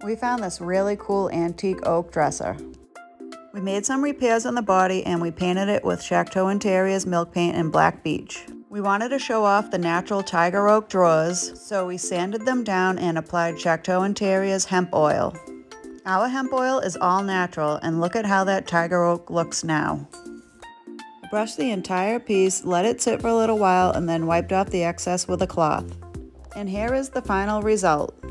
We found this really cool antique oak dresser. We made some repairs on the body and we painted it with Chateau Interiors milk paint and black beach. We wanted to show off the natural tiger oak drawers, so we sanded them down and applied Chateau Interiors hemp oil. Our hemp oil is all natural, and look at how that tiger oak looks now. I brushed the entire piece, let it sit for a little while, and then wiped off the excess with a cloth. And here is the final result.